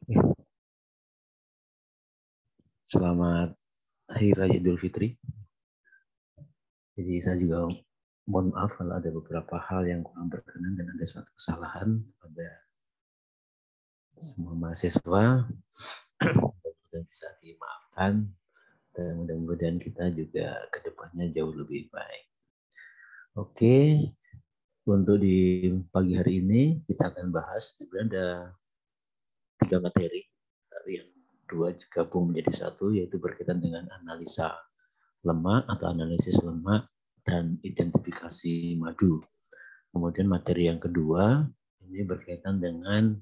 Selamat Hari Raya Idul Fitri. Jadi saya juga mohon maaf kalau ada beberapa hal yang kurang berkenan dan ada suatu kesalahan pada semua mahasiswa. Mudah-mudahan bisa dimaafkan dan mudah-mudahan kita juga ke depannya jauh lebih baik. Oke, untuk di pagi hari ini kita akan bahas sebenarnya ada 3 materi, tapi yang 2 gabung menjadi 1, yaitu berkaitan dengan analisa lemak atau analisis lemak dan identifikasi madu. Kemudian materi yang kedua ini berkaitan dengan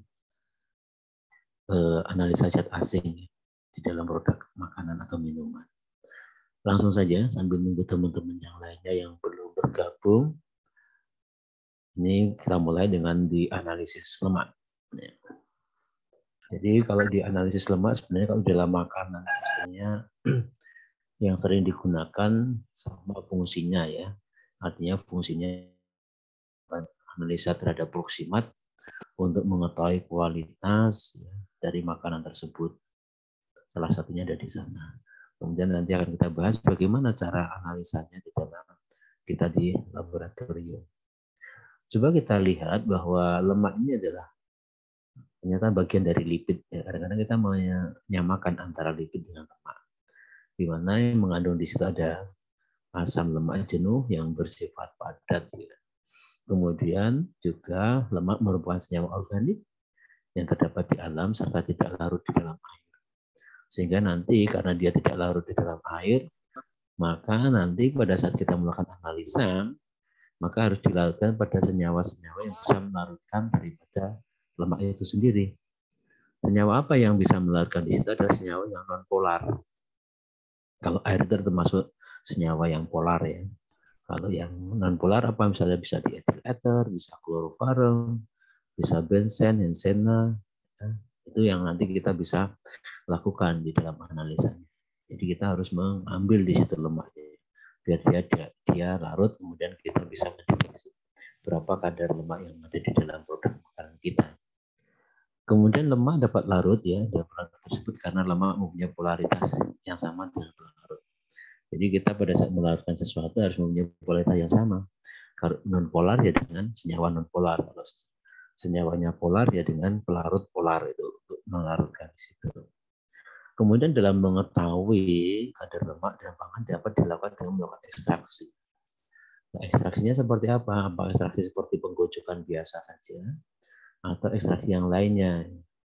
analisa zat asing di dalam produk makanan atau minuman. Langsung saja sambil nunggu teman-teman yang lainnya yang belum bergabung. Ini kita mulai dengan di analisis lemak. Jadi kalau di analisis lemak sebenarnya kalau dalam makanan sebenarnya yang sering digunakan sama fungsinya ya. Artinya fungsinya analisa terhadap proksimat untuk mengetahui kualitas dari makanan tersebut. Salah satunya ada di sana. Kemudian nanti akan kita bahas bagaimana cara analisanya di dalam kita di laboratorium. Coba kita lihat bahwa lemak ini adalah ternyata bagian dari lipid. Kadang-kadang kita menyamakan antara lipid dengan lemak. Di mana yang mengandung di situ ada asam lemak jenuh yang bersifat padat. Kemudian juga lemak merupakan senyawa organik yang terdapat di alam serta tidak larut di dalam air. Sehingga nanti karena dia tidak larut di dalam air, maka nanti pada saat kita melakukan analisa, maka harus dilakukan pada senyawa-senyawa yang bisa melarutkan daripada lemak itu sendiri. Senyawa apa yang bisa melarutkan di situ adalah senyawa yang non-polar. Kalau air itu termasuk senyawa yang polar ya. Kalau yang non-polar apa misalnya bisa diethil ether, bisa kloroform, bisa benzen, hensena, ya, itu yang nanti kita bisa lakukan di dalam analisanya. Jadi kita harus mengambil di situ lemaknya, biar dia larut, kemudian kita bisa mendeteksi berapa kadar lemak yang ada di dalam produk makanan kita. Kemudian lemak dapat larut ya dalam produk tersebut karena lemak mempunyai polaritas yang sama dengan pelarut. Jadi kita pada saat melarutkan sesuatu harus mempunyai polaritas yang sama. Kalau non polar ya dengan senyawa non polar. Kalau senyawanya polar ya dengan pelarut polar itu untuk melarutkan di situ. Kemudian dalam mengetahui kadar lemak dalam pangan dapat dilakukan dengan melakukan ekstraksi. Nah, ekstraksinya seperti apa? Apa ekstraksi seperti penggojokan biasa saja atau ekstraksi yang lainnya?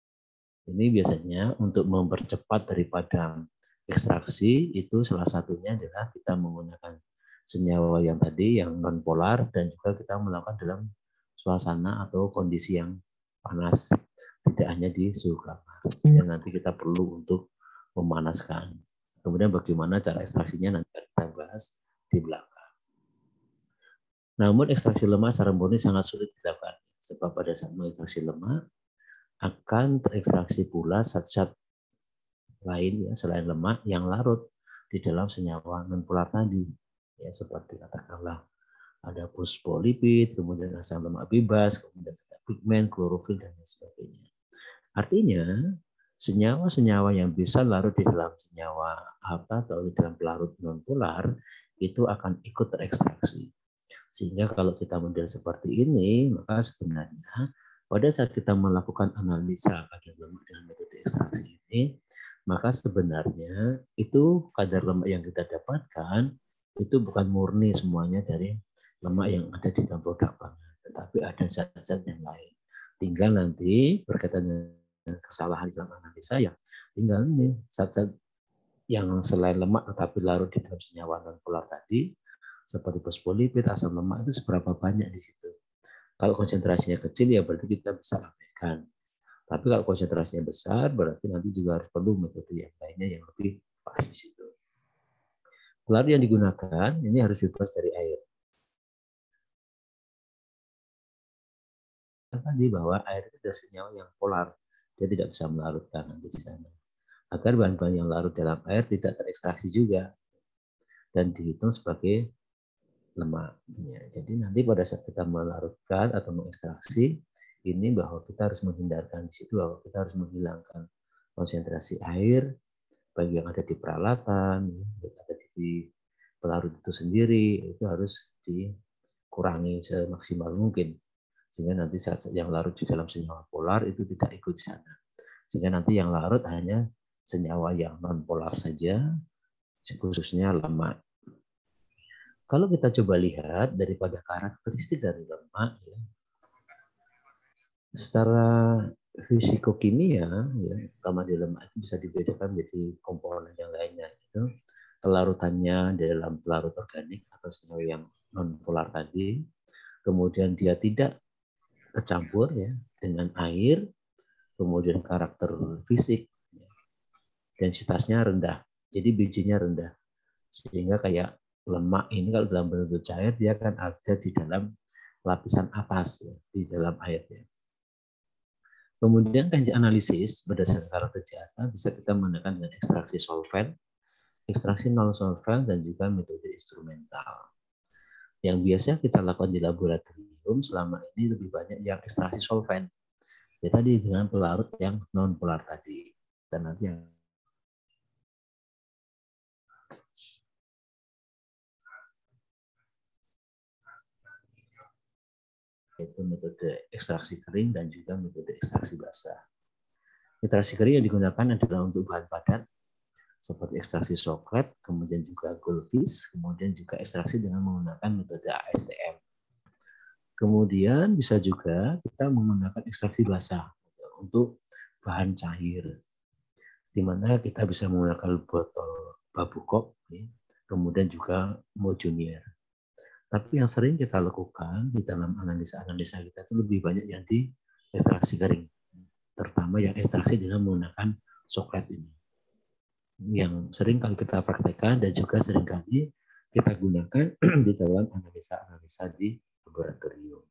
Ini biasanya untuk mempercepat daripada ekstraksi itu salah satunya adalah kita menggunakan senyawa yang tadi yang non polar dan juga kita melakukan dalam suasana atau kondisi yang panas, tidak hanya di suhu kamar. Sehingga nanti kita perlu untuk memanaskan. Kemudian bagaimana cara ekstraksinya nanti kita bahas di belakang. Namun ekstraksi lemak secara murni sangat sulit dilakukan sebab pada saat mengekstraksi lemak akan terekstraksi pula zat-zat lain ya selain lemak yang larut di dalam senyawa non polar tadi ya seperti katakanlah ada fosfolipid, kemudian asam lemak bebas, kemudian ada pigmen, klorofil dan lain sebagainya. Artinya senyawa-senyawa yang bisa larut di dalam senyawa atau di dalam pelarut non polar itu akan ikut terekstraksi. Sehingga kalau kita model seperti ini, maka sebenarnya pada saat kita melakukan analisa kadar lemak dengan metode ekstraksi ini, maka sebenarnya itu kadar lemak yang kita dapatkan itu bukan murni semuanya dari lemak yang ada di dalam produk pangan, tetapi ada zat-zat yang lain. Tinggal nanti berkaitan dengan kesalahan dalam analisa ya, tinggal ini zat-zat yang selain lemak tetapi larut di dalam senyawa non polar tadi, seperti fosfolipid, asam lemak itu seberapa banyak di situ. Kalau konsentrasinya kecil ya berarti kita bisa abaikan. Tapi kalau konsentrasinya besar berarti nanti juga harus perlu metode yang lainnya yang lebih pas di situ. Lalu yang digunakan ini harus bebas dari air. Tadi bahwa air itu adalah senyawa yang polar, dia tidak bisa melarutkan nanti di sana. Agar bahan-bahan yang larut dalam air tidak terekstraksi juga dan dihitung sebagai lemak. Ya, jadi nanti pada saat kita melarutkan atau mengekstraksi, ini bahwa kita harus menghindarkan di situ, bahwa kita harus menghilangkan konsentrasi air, baik yang ada di peralatan, yang ada di pelarut itu sendiri, itu harus dikurangi semaksimal mungkin. Sehingga nanti saat yang larut di dalam senyawa polar itu tidak ikut di sana. Sehingga nanti yang larut hanya senyawa yang non-polar saja, khususnya lemak. Kalau kita coba lihat daripada karakteristik dari lemak, ya, secara fisikokimia, ya, utama di lemak itu bisa dibedakan menjadi komponen yang lainnya. Itu kelarutannya dalam pelarut organik atau senyawa yang non-polar tadi, kemudian dia tidak kecampur ya dengan air, kemudian karakter fisik, densitasnya rendah, jadi bijinya rendah, sehingga kayak lemak ini kalau dalam bentuk cair dia akan ada di dalam lapisan atas ya, di dalam air. Ya. Kemudian teknik analisis berdasarkan karakter jasa bisa kita menggunakan dengan ekstraksi solvent, ekstraksi non solvent, dan juga metode instrumental. Yang biasa kita lakukan di laboratorium selama ini lebih banyak yang ekstraksi solvent. Ya tadi dengan pelarut yang non polar tadi. Dan nanti yang yaitu metode ekstraksi kering dan juga metode ekstraksi basah. Ekstraksi kering yang digunakan adalah untuk bahan padat seperti ekstraksi coklat, kemudian juga goldfish, kemudian juga ekstraksi dengan menggunakan metode ASTM. Kemudian bisa juga kita menggunakan ekstraksi basah untuk bahan cair, di mana kita bisa menggunakan botol babukop, kemudian juga Mojunier. Tapi yang sering kita lakukan di dalam analisa-analisa kita itu lebih banyak yang di ekstraksi kering, terutama yang ekstraksi dengan menggunakan coklat ini. Yang sering kali kita praktekkan dan juga sering kali kita gunakan di dalam analisa-analisa di laboratorium.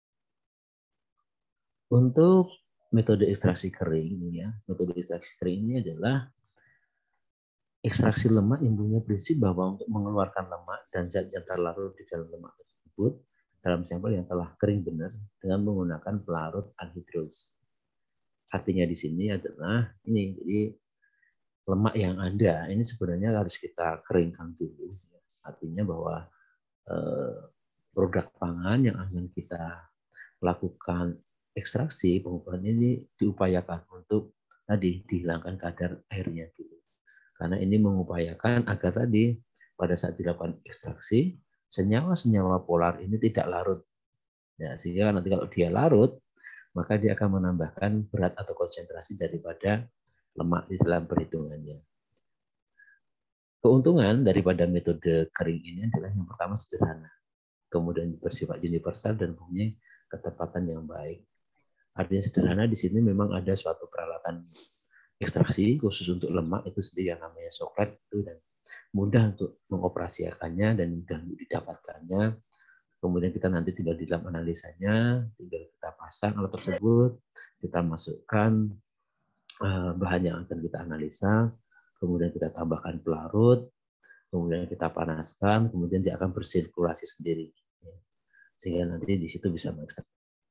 Untuk metode ekstraksi kering, ya, metode ekstraksi kering ini adalah ekstraksi lemak yang punya prinsip bahwa untuk mengeluarkan lemak dan zat yang terlarut di dalam lemak tersebut dalam sampel yang telah kering benar dengan menggunakan pelarut anhidrous. Artinya di sini adalah ini, jadi lemak yang ada ini sebenarnya harus kita keringkan dulu. Artinya bahwa produk pangan yang akan kita lakukan ekstraksi pengukuran ini diupayakan untuk tadi dihilangkan kadar airnya dulu. Karena ini mengupayakan agar tadi pada saat dilakukan ekstraksi, senyawa-senyawa polar ini tidak larut. Ya, sehingga nanti kalau dia larut, maka dia akan menambahkan berat atau konsentrasi daripada lemak di dalam perhitungannya. Keuntungan daripada metode kering ini adalah yang pertama sederhana, kemudian bersifat universal dan punya ketepatan yang baik. Artinya sederhana di sini memang ada suatu peralatan ekstraksi khusus untuk lemak itu sendiri yang namanya coklat itu, dan mudah untuk mengoperasikannya dan mudah untuk didapatkannya. Kemudian kita nanti tinggal di dalam analisanya, tinggal kita pasang alat tersebut, kita masukkan bahan yang akan kita analisa, kemudian kita tambahkan pelarut, kemudian kita panaskan, kemudian dia akan bersirkulasi sendiri, sehingga nanti di situ bisa mengekstrak.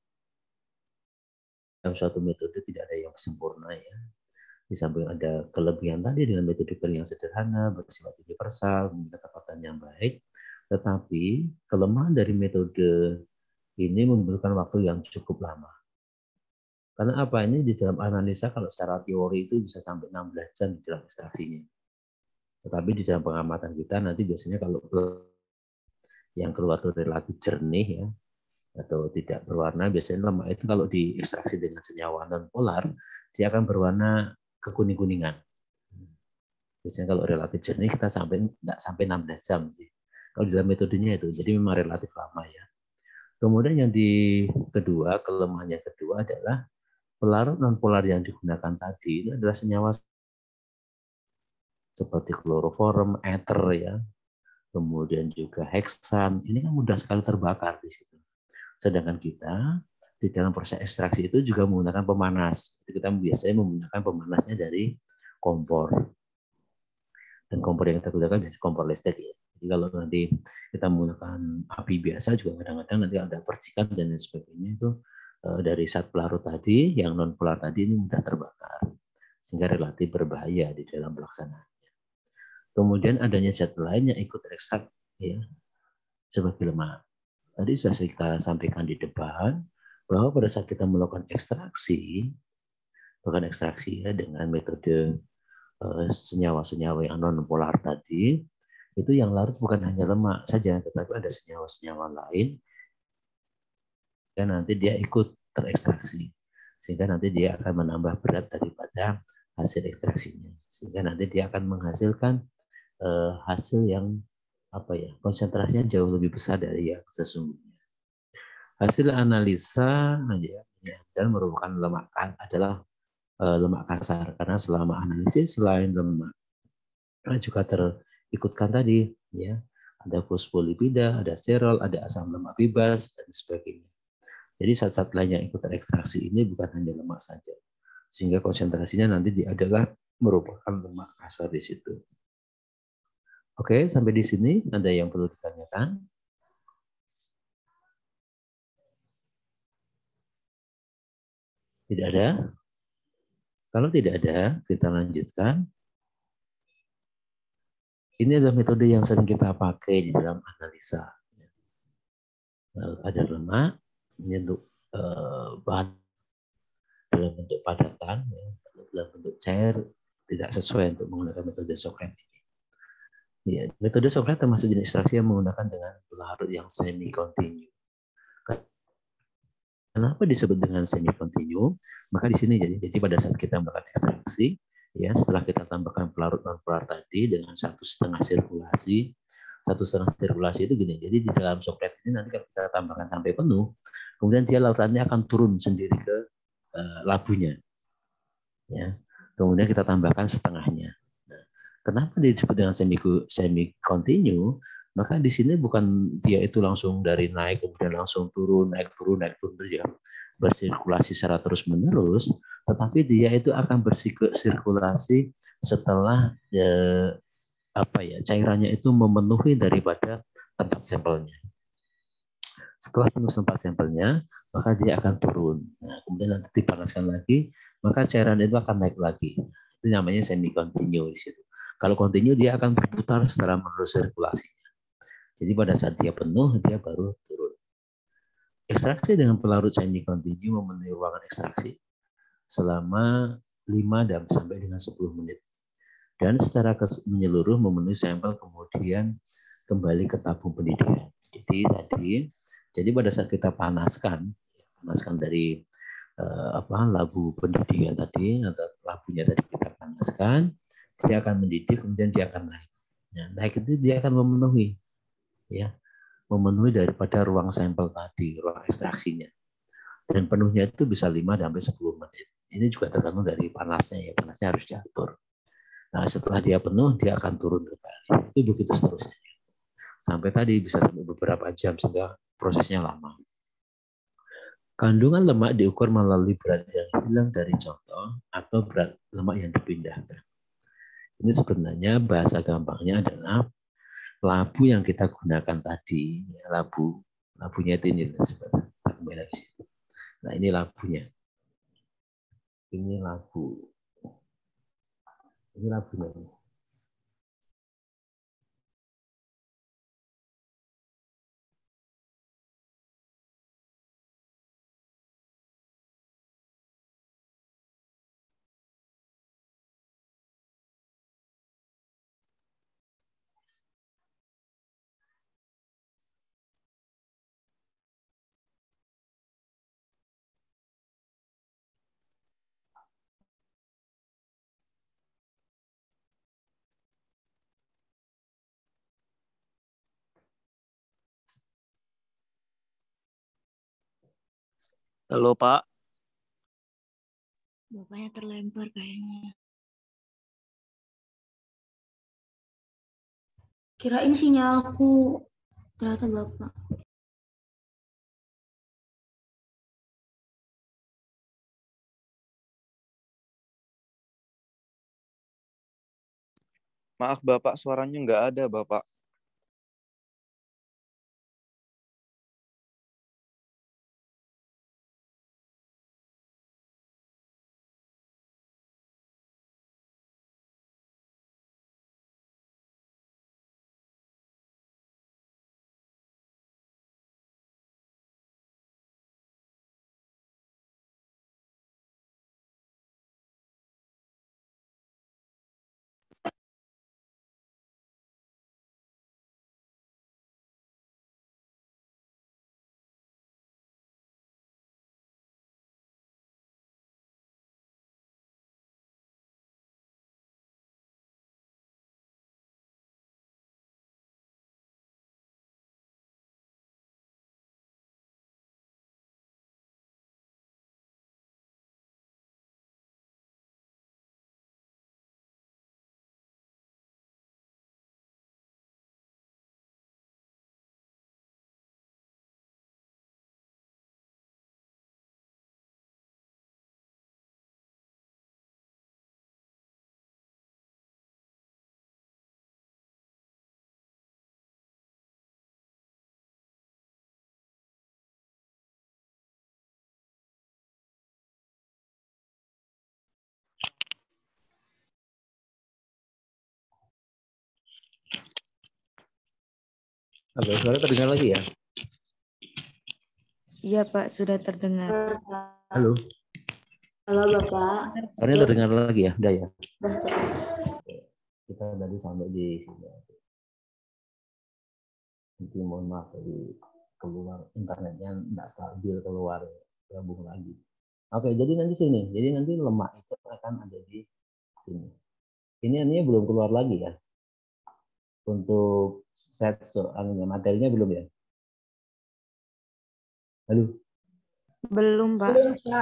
Dalam suatu metode tidak ada yang sempurna ya. Di samping ada kelebihan tadi dengan metode kering yang sederhana, bersifat universal, memiliki ketepatan yang baik, tetapi kelemahan dari metode ini membutuhkan waktu yang cukup lama. Karena apa? Ini di dalam analisa kalau secara teori itu bisa sampai 16 jam di dalam ekstraksinya. Tetapi di dalam pengamatan kita nanti biasanya kalau yang keluar itu relatif jernih ya, atau tidak berwarna, biasanya lemak itu kalau diekstraksi dengan senyawa non polar, dia akan berwarna kekuning-kuningan. Biasanya kalau relatif jernih kita nggak sampai 16 jam sih. Kalau dalam metodenya itu, jadi memang relatif lama ya. Kemudian yang kedua, kelemahan yang kedua adalah pelarut non polar yang digunakan tadi itu adalah senyawa seperti kloroform, ether ya, kemudian juga heksan. Ini kan mudah sekali terbakar di situ. Sedangkan kita di dalam proses ekstraksi itu juga menggunakan pemanas. Jadi kita biasanya menggunakan pemanasnya dari kompor. Dan kompor yang kita gunakan biasanya kompor listrik ya. Jadi kalau nanti kita menggunakan api biasa juga kadang-kadang nanti ada percikan dan lain sebagainya, itu dari zat pelarut tadi, yang non polar tadi ini mudah terbakar, sehingga relatif berbahaya di dalam pelaksanaannya. Kemudian adanya zat lain yang ikut terekstrak ya, sebagai lemak. Tadi sudah kita sampaikan di depan bahwa pada saat kita melakukan ekstraksi, bukan ekstraksi ya, dengan metode senyawa-senyawa yang non polar tadi, itu yang larut bukan hanya lemak saja, tetapi ada senyawa-senyawa lain yang nanti dia ikut terekstraksi, sehingga nanti dia akan menambah berat daripada hasil ekstraksinya, sehingga nanti dia akan menghasilkan hasil yang konsentrasinya jauh lebih besar dari yang sesungguhnya. Hasil analisa dan merupakan lemak adalah lemak kasar, karena selama analisis selain lemak juga terikutkan tadi ya, ada fosfolipida, ada sterol, ada asam lemak bebas dan sebagainya. Jadi zat-zat lain yang ikut terekstraksi ini bukan hanya lemak saja, sehingga konsentrasinya nanti adalah merupakan lemak kasar di situ. Oke, sampai di sini ada yang perlu ditanyakan? Tidak ada? Kalau tidak ada, kita lanjutkan. Ini adalah metode yang sering kita pakai di dalam analisa. Ada lemak, ini untuk bahan dalam bentuk padatan, dalam bentuk cair, tidak sesuai untuk menggunakan metode Socrates ini. Ya, metode Socrates termasuk jenis ekstraksi yang menggunakan dengan pelarut yang semi kontinu. Kenapa disebut dengan semi kontinu? Maka di sini jadi pada saat kita melakukan ekstraksi, ya setelah kita tambahkan pelarut non polar tadi dengan 1,5 sirkulasi, 1,5 sirkulasi itu gini. Jadi di dalam Socrates ini nanti kalau kita tambahkan sampai penuh, kemudian dia lautannya akan turun sendiri ke labunya. Ya, kemudian kita tambahkan setengahnya. Nah, kenapa disebut dengan semi kontinu? Maka di sini bukan dia itu langsung dari naik kemudian langsung turun, naik turun ya, bersirkulasi secara terus menerus, tetapi dia itu akan bersirkulasi setelah cairannya itu memenuhi daripada tempat sampelnya. Setelah penuh tempat sampelnya, maka dia akan turun. Nah, kemudian nanti dipanaskan lagi, maka cairan itu akan naik lagi. Itu namanya semi kontinu di situ. Kalau kontinu dia akan berputar secara menerus sirkulasinya. Jadi pada saat dia penuh, dia baru turun. Ekstraksi dengan pelarut semi kontinu memenuhi ruangan ekstraksi selama 5 dan sampai dengan 10 menit. Dan secara menyeluruh memenuhi sampel kemudian kembali ke tabung pendidikan. Jadi pada saat kita panaskan dari labu pendidikan tadi atau labunya tadi kita panaskan, dia akan mendidih kemudian dia akan naik. Nah, naik itu dia akan memenuhi daripada ruang sampel tadi, ruang ekstraksinya. Dan penuhnya itu bisa 5 sampai 10 menit. Ini juga tergantung dari panasnya ya, panasnya harus diatur. Nah, setelah dia penuh, dia akan turun kembali. Itu begitu seterusnya. Sampai tadi bisa sampai beberapa jam sehingga prosesnya lama. Kandungan lemak diukur melalui berat yang hilang dari contoh atau berat lemak yang dipindahkan. Ini sebenarnya bahasa gampangnya adalah labu yang kita gunakan tadi. Labunya itu ini. Nah, ini labunya. Ini labu. Ini labunya. Halo Pak. Bapaknya terlempar kayaknya. Kirain sinyalku, ternyata Bapak. Maaf Bapak, suaranya nggak ada Bapak. Oke, suara terdengar lagi ya? Iya Pak, sudah terdengar. Halo, Halo Bapak. suaranya terdengar lagi ya? Udah ya? Udah terdengar. Kita tadi sampai di sini. Nanti mohon maaf tadi keluar internetnya nggak stabil, keluar gabung lagi. Oke, jadi nanti sini. Jadi nanti lemak itu akan ada di sini. Ini belum keluar lagi ya. Untuk set soalnya materinya belum ya? Halo. Belum Pak. Belum, Pak.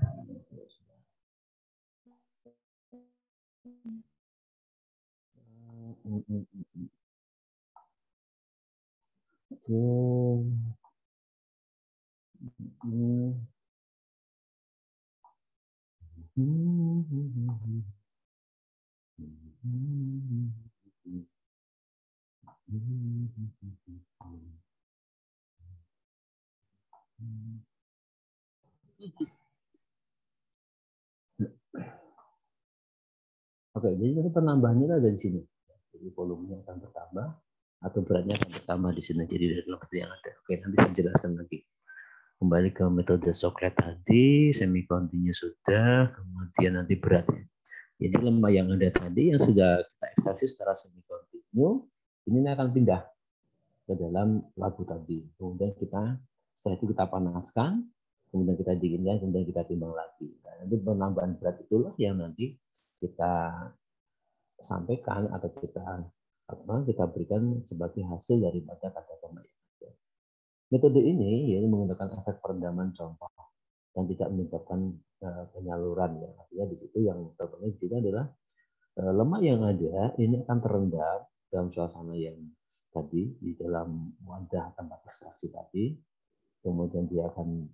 Oke, jadi nanti penambahannya ada di sini. Jadi volumenya akan bertambah atau beratnya akan bertambah di sini. Jadi dari seperti yang ada. Oke, nanti saya jelaskan lagi. Kembali ke metode Socrates tadi, semi continue sudah, kemudian nanti beratnya. Jadi lemak yang ada tadi yang sudah kita ekstraksi secara semi continue, ini akan pindah ke dalam labu tadi. Kemudian setelah itu kita panaskan, kemudian kita dinginkan, kemudian kita timbang lagi. Nah, nanti penambahan berat itulah yang nanti kita sampaikan atau kita berikan sebagai hasil daripada kata lemak. Metode ini ya menggunakan efek perendaman contoh yang tidak menyebabkan penyaluran ya. Artinya di situ yang terpenting di sini adalah lemak yang ada ini akan terendam dalam suasana yang tadi di dalam wadah tempat ekstraksi tadi, kemudian dia akan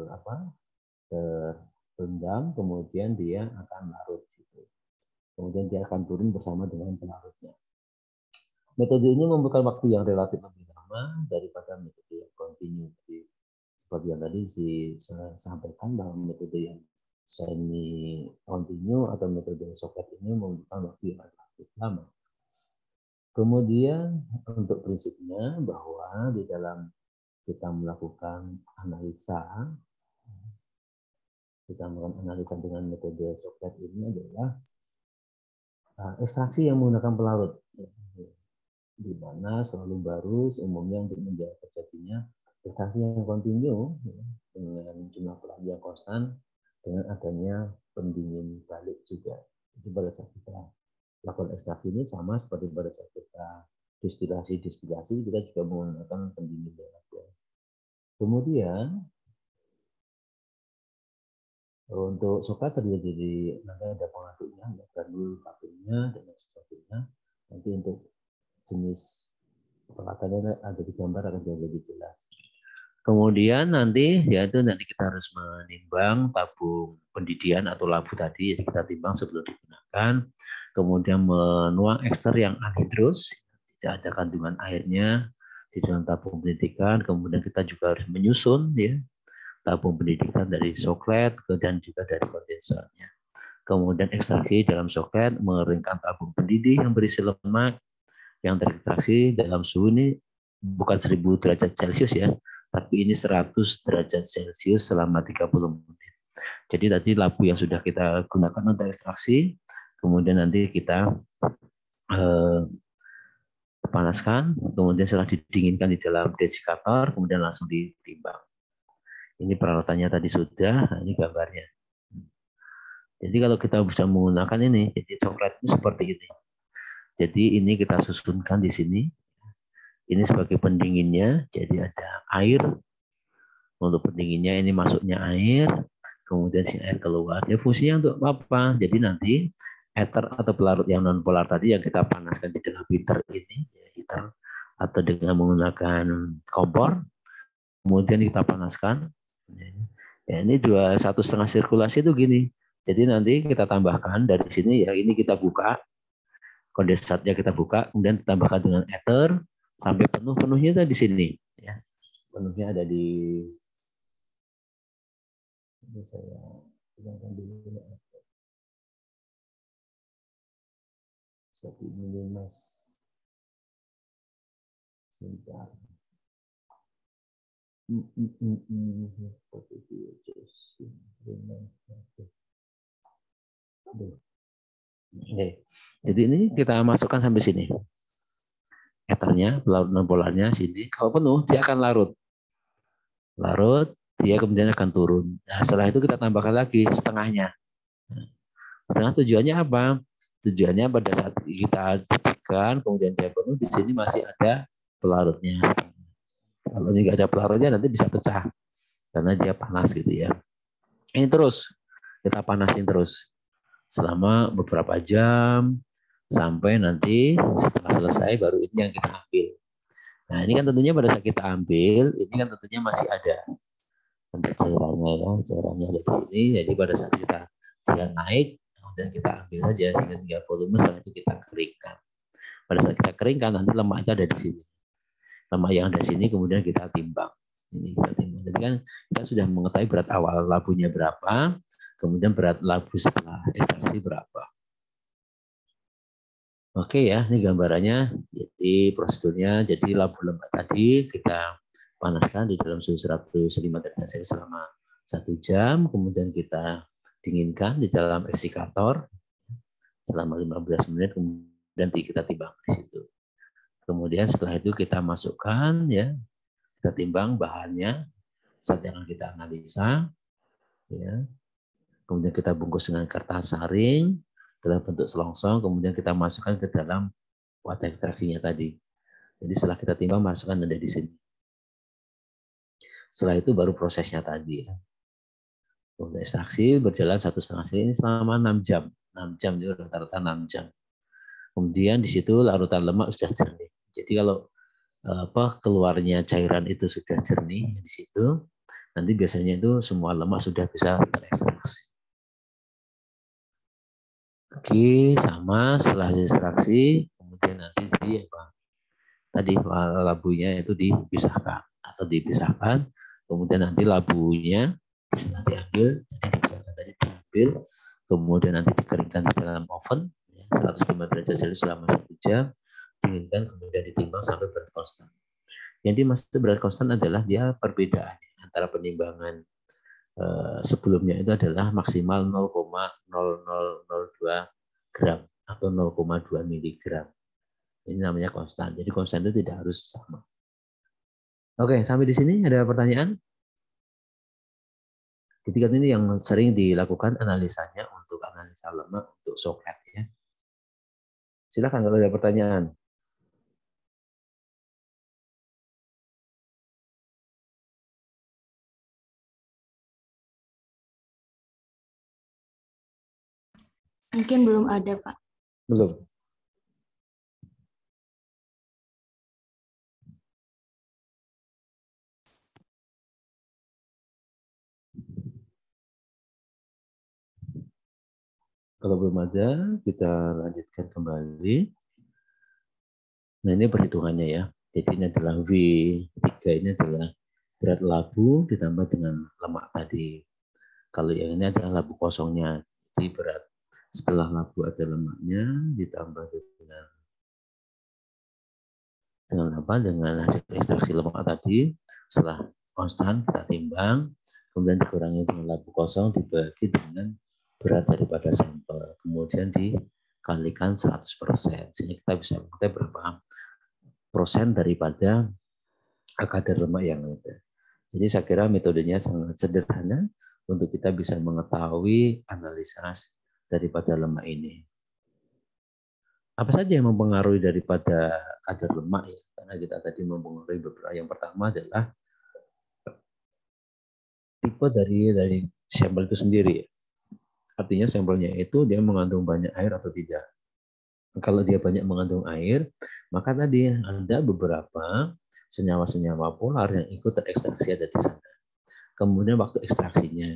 terendam, kemudian dia akan larut gitu. Kemudian dia akan turun bersama dengan pelarutnya. Metode ini membutuhkan waktu yang relatif lebih lama daripada metode yang kontinu. Jadi, seperti yang tadi saya sampaikan bahwa metode yang semi kontinu atau metode Socrates ini membutuhkan waktu yang relatif lama. Kemudian untuk prinsipnya bahwa di dalam kita melakukan analisa dengan metode Socrates ini adalah ekstraksi yang menggunakan pelarut, di mana selalu baru umumnya untuk menjaga terjadinya ekstraksi yang kontinu dengan jumlah pelarut yang konstan dengan adanya pendingin balik juga. Jadi pada saat kita lakukan ekstraksi ini sama seperti pada saat kita destilasi kita juga menggunakan pendingin balik. Kemudian untuk Socrates jadi nanti ada pengaduknya, ada granul kapilnya dan sebagainya. Nanti untuk jenis peralatannya ada di gambar akan jauh lebih jelas. Kemudian nanti kita harus menimbang tabung pendidikan atau labu tadi, jadi kita timbang sebelum digunakan. Kemudian menuang ekster yang anhidrous, tidak ada kandungan airnya di dalam tabung pendidikan. Kemudian kita juga harus menyusun ya tabung pendidikan dari Socrates dan juga dari kondensernya. Kemudian ekstraksi dalam Socrates mengeringkan tabung pendidih yang berisi lemak yang terekstraksi dalam suhu ini bukan 1000 derajat Celcius ya, tapi ini 100 derajat Celcius selama 30 menit. Jadi tadi labu yang sudah kita gunakan untuk ekstraksi, kemudian nanti kita panaskan, kemudian setelah didinginkan di dalam desikator, kemudian langsung ditimbang. Ini peralatannya tadi sudah, ini gambarnya. Jadi kalau kita bisa menggunakan ini, jadi coklat ini seperti ini. Jadi ini kita susunkan di sini. Ini sebagai pendinginnya, jadi ada air. Untuk pendinginnya ini masuknya air, kemudian si air keluar. Ya fungsinya untuk apa? Jadi nanti ether atau pelarut yang non polar tadi yang kita panaskan di dalam heater ini, heater atau dengan menggunakan kompor, kemudian kita panaskan. Ya, ini 1,5 sirkulasi itu gini. Jadi nanti kita tambahkan dari sini ya, ini kita buka, kondensatnya kita buka, kemudian ditambahkan dengan ether sampai penuhnya di sini. Ya, penuhnya ada di ini saya hilangkan dulu. 1 milimeter. Sebentar. Oke. Jadi ini kita masukkan sampai sini. Ethernya, larut non polarnya sini. Kalau penuh, dia akan larut. Larut, dia kemudian akan turun. Nah, setelah itu kita tambahkan lagi setengahnya. Setengah tujuannya apa? Tujuannya pada saat kita titikkan, kemudian dia penuh, di sini masih ada pelarutnya. Kalau ini nggak ada pelarutnya, nanti bisa pecah. Karena dia panas gitu ya. Ini terus, kita panasin terus. Selama beberapa jam, sampai nanti setelah selesai, baru ini yang kita ambil. Nah, ini kan tentunya pada saat kita ambil, ini kan tentunya masih ada untuk cairannya ya, cairannya ada di sini. Jadi pada saat kita dia naik, kemudian kita ambil aja sehingga tinggal volume, setelah itu kita keringkan. Pada saat kita keringkan, nanti lemak itu ada di sini. Lemak yang ada di sini kemudian kita timbang. Ini kita timbang. Jadi kan kita sudah mengetahui berat awal labunya berapa, kemudian berat labu setelah ekstraksi berapa. Oke ya, ini gambarannya. Jadi prosedurnya, jadi labu lemak tadi kita panaskan di dalam suhu 105 derajat Celcius selama 1 jam, kemudian kita dinginkan di dalam eksikator selama 15 menit, kemudian kita timbang di situ. Kemudian setelah itu kita masukkan ya, kita timbang bahannya, saat yang kita analisa, ya. Kemudian kita bungkus dengan kertas saring dalam bentuk selongsong, kemudian kita masukkan ke dalam wadah ekstraksinya tadi. Jadi setelah kita timbang, masukkan ada di sini. Setelah itu baru prosesnya tadi. Ya. Kemudian ekstraksi berjalan 1,5 jam ini selama 6 jam. 6 jam itu rata-rata 6 jam. Kemudian di situ larutan lemak sudah jernih. Jadi kalau keluarnya cairan itu sudah jernih di situ, nanti biasanya itu semua lemak sudah bisa terekstraksi. Oke, sama setelah ekstraksi, kemudian nanti tadi labunya itu dipisahkan atau dipisahkan, kemudian nanti labunya diambil, tadi diambil, kemudian nanti dikeringkan di dalam oven 105 derajat Celcius selama 1 jam, dinginkan, kemudian ditimbang sampai berat konstan. Yang dimaksud berat konstan adalah dia perbedaannya antara penimbangan sebelumnya itu adalah maksimal 0,0002 gram atau 0,2 miligram. Ini namanya konstan. Jadi konstan itu tidak harus sama. Oke, sampai di sini ada pertanyaan? Ketika ini yang sering dilakukan analisanya untuk analisa lemak untuk soket ya. Silakan kalau ada pertanyaan. Mungkin belum ada, Pak. Belum. Kalau belum ada, kita lanjutkan kembali. Nah, ini perhitungannya ya. Jadi ini adalah W3, ini adalah berat labu ditambah dengan lemak tadi. Kalau yang ini adalah labu kosongnya. Jadi berat setelah labu ada lemaknya ditambah dengan hasil ekstraksi lemak tadi. Setelah konstan kita timbang, kemudian dikurangi dengan labu kosong dibagi dengan berat daripada sampel, kemudian dikalikan 100%, sehingga kita bisa mengukur berapa persen daripada kadar lemak yang ada. Jadi saya kira metodenya sangat sederhana untuk kita bisa mengetahui analisa daripada lemak ini. Apa saja yang mempengaruhi daripada kadar lemak ya? Karena kita tadi mempengaruhi beberapa. Yang pertama adalah tipe dari sampel itu sendiri. Artinya sampelnya itu dia mengandung banyak air atau tidak. Kalau dia banyak mengandung air, maka tadi ada beberapa senyawa-senyawa polar yang ikut terekstraksi ada di sana. Kemudian waktu ekstraksinya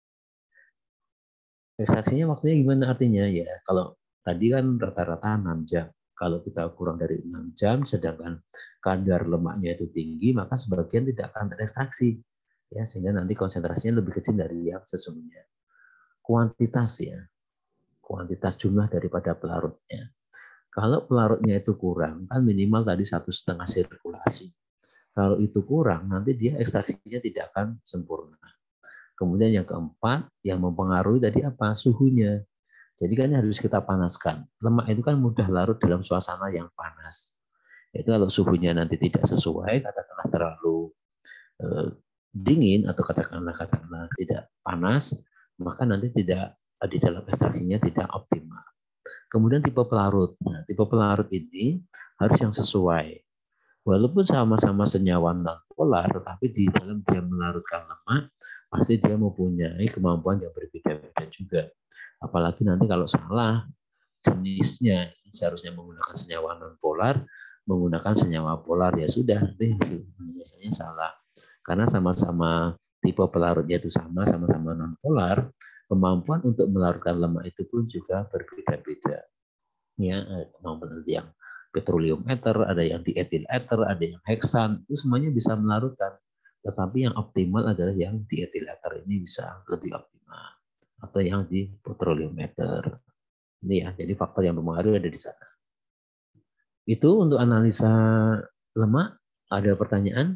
waktunya gimana artinya? Ya, kalau tadi kan rata-rata 6 jam. Kalau kita kurang dari 6 jam, sedangkan kadar lemaknya itu tinggi, maka sebagian tidak akan terekstraksi. Ya, sehingga nanti konsentrasinya lebih kecil dari yang sesungguhnya. Kuantitas ya, kuantitas jumlah daripada pelarutnya. Kalau pelarutnya itu kurang, kan minimal tadi 1,5 sirkulasi. Kalau itu kurang, nanti dia ekstraksinya tidak akan sempurna. Kemudian yang keempat, yang mempengaruhi tadi apa? Suhunya. Jadi kan harus kita panaskan. Lemak itu kan mudah larut dalam suasana yang panas. Itu kalau suhunya nanti tidak sesuai, katakanlah terlalu dingin atau katakanlah tidak panas, maka nanti tidak di dalam ekstraksinya tidak optimal. Kemudian tipe pelarut. Nah, tipe pelarut ini harus yang sesuai. Walaupun sama-sama senyawa non-polar, tetapi di dalam dia melarutkan lemak, pasti dia mempunyai kemampuan yang berbeda-beda juga. Apalagi nanti kalau salah jenisnya, seharusnya menggunakan senyawa non-polar, menggunakan senyawa polar, ya sudah, nanti biasanya salah. Karena sama-sama tipe pelarutnya itu sama-sama non-polar, kemampuan untuk melarutkan lemak itu pun juga berbeda-beda. Ya, kemampuan yang petroleum ether, ada yang diethyl ether, ada yang heksan, itu semuanya bisa melarutkan. Tetapi yang optimal adalah yang diethyl ether ini bisa lebih optimal. Atau yang di petroleum ether. Ini ya, jadi faktor yang mempengaruhi ada di sana. Itu untuk analisa lemak. Ada pertanyaan?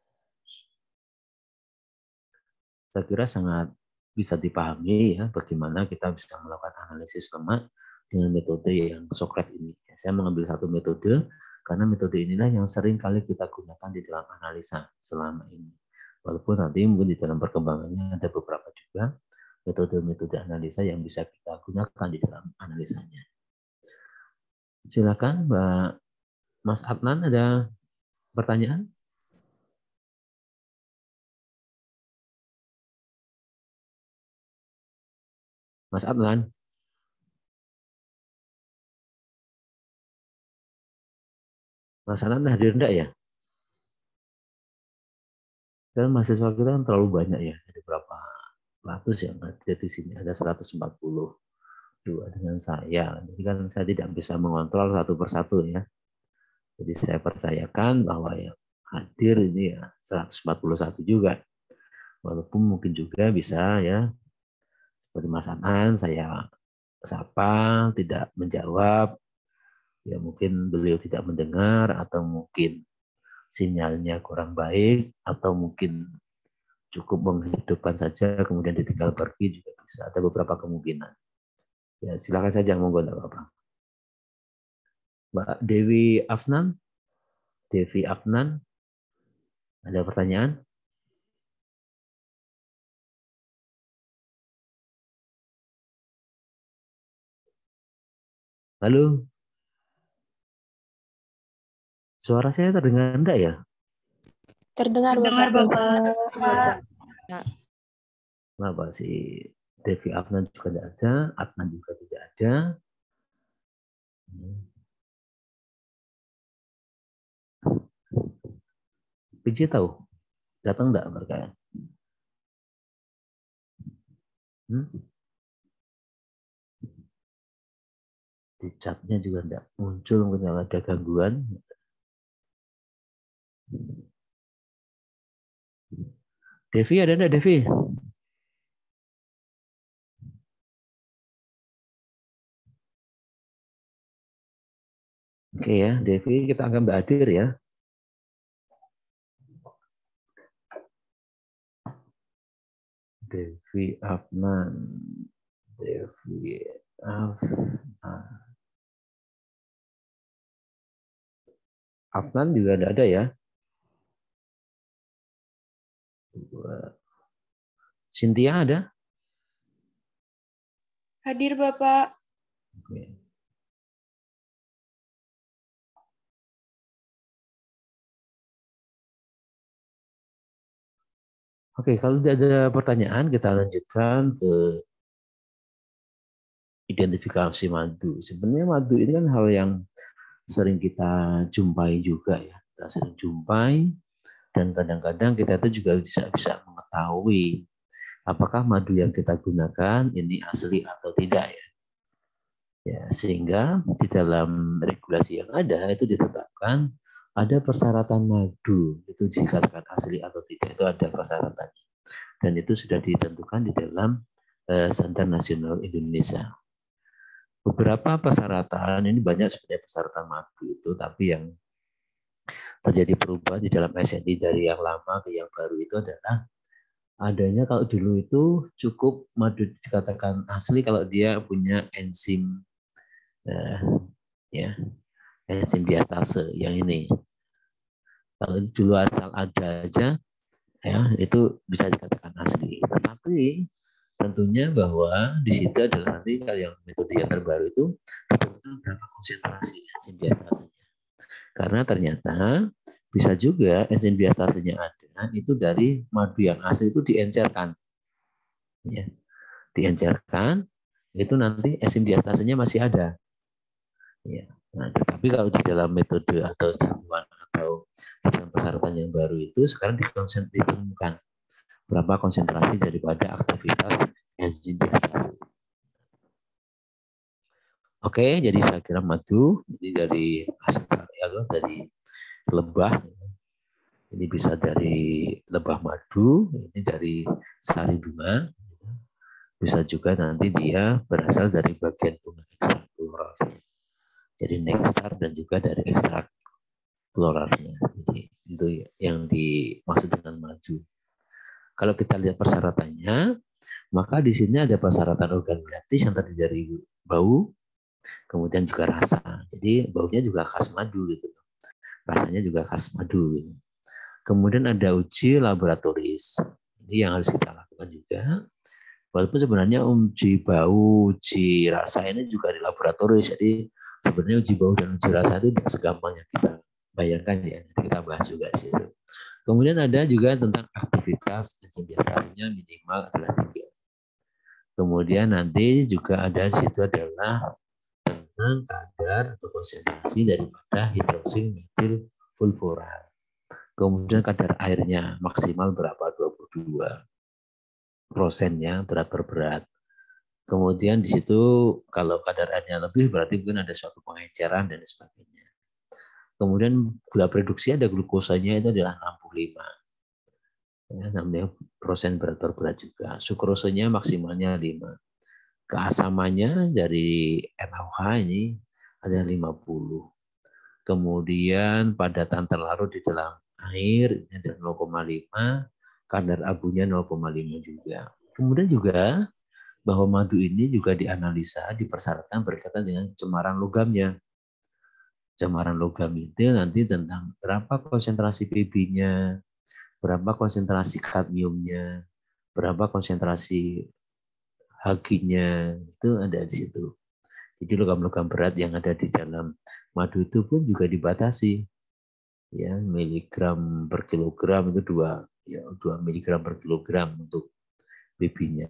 Saya kira sangat bisa dipahami ya bagaimana kita bisa melakukan analisis lemak dengan metode yang Socrates ini. Saya mengambil satu metode karena metode inilah yang sering kali kita gunakan di dalam analisa selama ini. Walaupun nanti mungkin di dalam perkembangannya ada beberapa juga metode-metode analisa yang bisa kita gunakan di dalam analisanya. Silakan Mbak Mas Adnan, ada pertanyaan? Mas Adnan. Mas Adnan hadir enggak ya? Dan mahasiswa kita kan terlalu banyak ya, ada berapa ratus yang ada di sini, ada 142 dengan saya. Jadi kan saya tidak bisa mengontrol satu persatu ya. Jadi saya percayakan bahwa yang hadir ini ya 141 juga. Walaupun mungkin juga bisa ya, seperti Mas Anan, saya sapa, tidak menjawab, ya mungkin beliau tidak mendengar, atau mungkin sinyalnya kurang baik, atau mungkin cukup menghidupkan saja kemudian ditinggal pergi juga bisa. Ada beberapa kemungkinan. Ya silakan saja, monggo enggak apa-apa. Mbak Dewi Afnan, ada pertanyaan? Halo, suara saya terdengar enggak ya? Terdengar Bapak. Kenapa si Devi Afnan juga tidak ada, Adnan juga tidak ada. PJ tahu datang enggak mereka? Di chatnya juga enggak muncul, mungkin ada gangguan. Devi ada enggak, Devi? Oke ya, Devi kita akan Mbak hadir ya. Devi Afnan. Afnan juga ada ya. Cynthia ada? Hadir Bapak. Oke. Oke, kalau tidak ada pertanyaan, kita lanjutkan ke identifikasi madu. Sebenarnya madu ini kan hal yang sering kita jumpai juga ya. Kita sering jumpai, dan kadang-kadang kita itu juga bisa mengetahui apakah madu yang kita gunakan ini asli atau tidak ya. Ya, sehingga di dalam regulasi yang ada itu ditetapkan ada persyaratan madu, itu dikatakan asli atau tidak, itu ada persyaratannya. Dan itu sudah ditentukan di dalam Standar Nasional Indonesia. Beberapa persyaratan, ini banyak sebenarnya persyaratan madu itu, tapi yang terjadi perubahan di dalam SNI dari yang lama ke yang baru itu adalah adanya kalau dulu itu cukup madu dikatakan asli kalau dia punya enzim ya enzim diastase yang ini. Kalau dulu asal ada aja ya itu bisa dikatakan asli. Tetapi tentunya bahwa di situ adalah nanti kalau yang metode yang terbaru itu ditentukan berapa konsentrasi enzim diastasenya. Karena ternyata bisa juga enzim diastasenya ada itu dari madu yang asli itu diencerkan. Ya. Diencerkan itu nanti enzim diastasenya masih ada. Ya. Nah, tetapi kalau di dalam metode atau satuan atau di dalam persyaratan yang baru itu sekarang ditemukan berapa konsentrasi daripada aktivitas enzim diastase. Oke, jadi saya kira madu ini dari astar ya, dari lebah. Ini bisa dari lebah madu, ini dari sari bunga. Bisa juga nanti dia berasal dari bagian bunga ekstrak floralnya. Jadi nektar dan juga dari ekstrak floralnya. Jadi itu yang dimaksud dengan madu. Kalau kita lihat persyaratannya, maka di sini ada persyaratan organoleptis yang terdiri dari bau, kemudian juga rasa. Jadi baunya juga khas madu gitu. Rasanya juga khas madu gitu. Kemudian ada uji laboratoris. Ini yang harus kita lakukan juga. Walaupun sebenarnya uji bau, uji rasa ini juga di laboratoris. Jadi sebenarnya uji bau dan uji rasa itu tidak segampang yang kita bayangkan ya. Kita bahas juga di situ. Kemudian ada juga tentang aktivitas enzim diastasenya minimal adalah 3. Kemudian nanti juga ada di situ adalah tentang kadar atau konsentrasi daripada hidroksil metil fulvural. Kemudian kadar airnya maksimal berapa? 22%-nya berat per berat. Kemudian di situ kalau kadar airnya lebih berarti mungkin ada suatu pengenceran dan sebagainya. Kemudian gula produksi ada glukosanya itu adalah 65. Ya, 60% berat per berat juga. Sukrosanya maksimalnya 5. Keasamannya dari NaOH ini ada 50. Kemudian padatan terlarut di dalam air ini ada 0,5, kadar abunya 0,5 juga. Kemudian juga bahwa madu ini juga dianalisa, dipersyaratkan berkaitan dengan cemaran logamnya. Cemaran logam itu nanti tentang berapa konsentrasi Pb-nya, berapa konsentrasi kadmiumnya, berapa konsentrasi Hg-nya, itu ada di situ. Jadi logam-logam berat yang ada di dalam madu itu pun juga dibatasi. Ya, miligram per kilogram itu 2 miligram per kilogram untuk Pb-nya.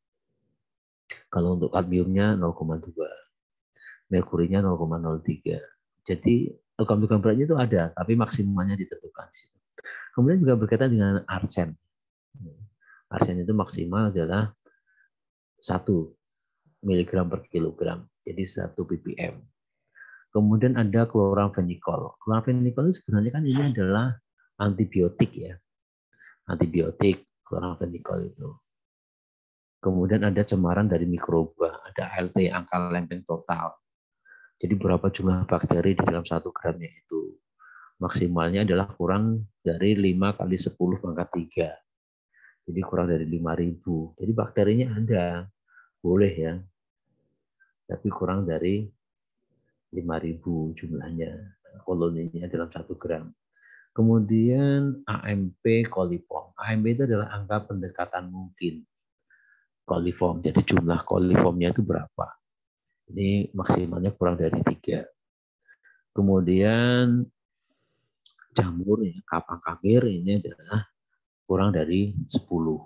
Kalau untuk kadmiumnya 0,2, merkurinya 0,03. Jadi logam-logam beratnya itu ada, tapi maksimalnya ditentukan. Kemudian juga berkaitan dengan arsen. Arsen itu maksimal adalah 1 miligram per kilogram, jadi 1 ppm. Kemudian ada kloramfenikol. Kloramfenikol itu sebenarnya kan ini adalah antibiotik ya. Antibiotik kloramfenikol itu. Kemudian ada cemaran dari mikroba, ada ALT angka lempeng total. Jadi berapa jumlah bakteri di dalam 1 gramnya itu. Maksimalnya adalah kurang dari 5 kali 10 pangkat 3. Jadi kurang dari 5.000. Jadi bakterinya ada, boleh ya. Tapi kurang dari 5.000 jumlahnya, koloninya dalam 1 gram. Kemudian AMP koliform. AMP itu adalah angka pendekatan mungkin. Koliform, jadi jumlah koliformnya itu berapa. Ini maksimalnya kurang dari 3. Kemudian jamur, kapang kamir ini adalah kurang dari 10.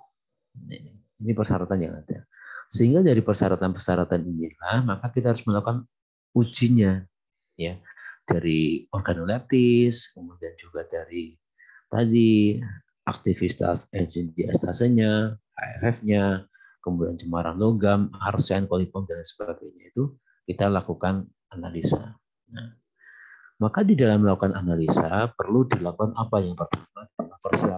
Ini persyaratan yang ada. Sehingga dari persyaratan-persyaratan inilah, maka kita harus melakukan ujinya. Ya, dari organoleptis, kemudian juga dari tadi aktivitas enzim diastasenya, AFF-nya, kemudian cemaran logam, arsen, koliform dan sebagainya itu kita lakukan analisa. Nah, maka di dalam melakukan analisa perlu dilakukan apa yang pertama adalah